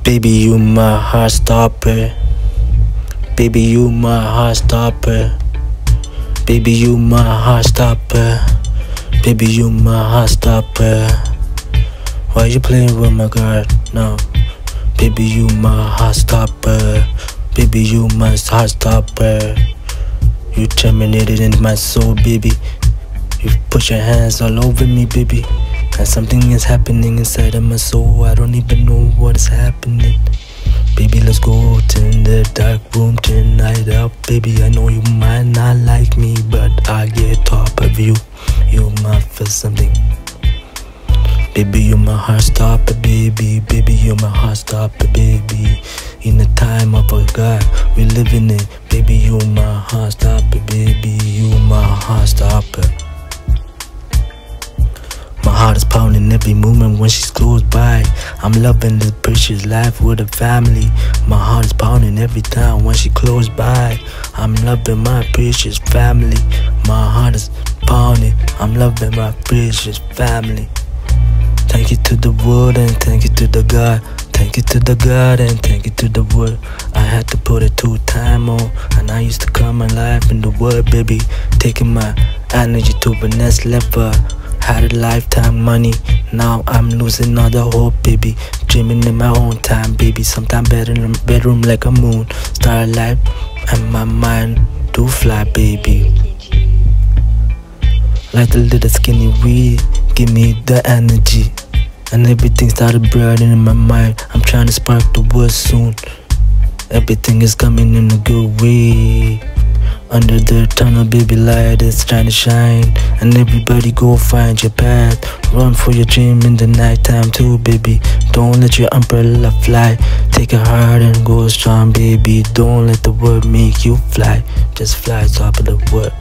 Baby, you my heart stopper. Baby, you my heart stopper. Baby, you my heart stopper. Baby, you my heart stopper. Why you playing with my girl? No. Baby, you my heart stopper. Baby, you my heart stopper. You terminated in my soul, baby. You put your hands all over me, baby. And something is happening inside of my soul. I don't even know what is happening. Baby, let's go to the dark room tonight out. Baby, I know you might not like me, but I get top of you. You might feel something. Baby, you my heart stopper, baby. Baby, you my heart stopper, baby. In the time of a God, we living in. Baby, you my heart stopper, baby. You my heart stopper. My heart is pounding every moment when she's close by. I'm loving this precious life with a family. My heart is pounding every time when she close by. I'm loving my precious family. My heart is pounding. I'm loving my precious family. Thank you to the world and thank you to the God. Thank you to the God and thank you to the world. I had to put it 2 times on, and I used to come alive in the world, baby. Taking my energy to the next level. Had a lifetime money, now I'm losing all the hope, baby. Dreaming in my own time, baby. Sometimes better in the bedroom like a moon. Starlight and my mind do fly, baby. Like a little skinny weed, give me the energy. And everything started burning in my mind. I'm trying to spark the world soon. Everything is coming in a good way. Under the tunnel, baby, light is trying to shine. And everybody go find your path. Run for your dream in the nighttime too, baby. Don't let your umbrella fly. Take it hard and go strong, baby. Don't let the world make you fly. Just fly top of the world.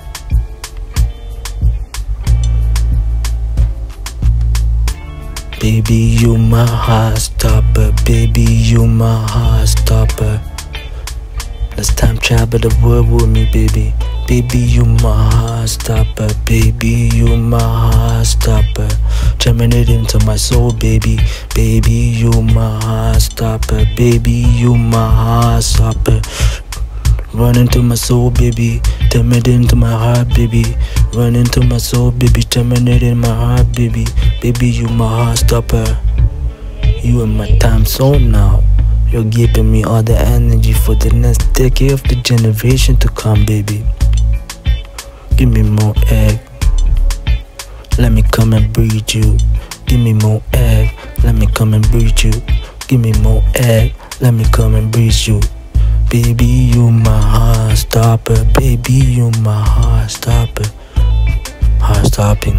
Baby, you my heart stopper. Baby, you my heart stopper. Let's time travel the world with me, baby. Baby, you my heart stopper. Baby, you my heart stopper. Germinate into my soul, baby. Baby, you my heart stopper. Baby, you my heart stopper. Run into my soul, baby. Terminate into my heart, baby. Run into my soul, baby. Terminate in my heart, baby. Baby, you my heart stopper. You in my time zone now. You're giving me all the energy for the next decade of the generation to come, baby. Give me more egg. Let me come and breed you. Give me more egg. Let me come and breed you. Give me more egg. Let me come and breed you. Baby, you my heart stopper. Baby, you my heart stopper. Heart stopping.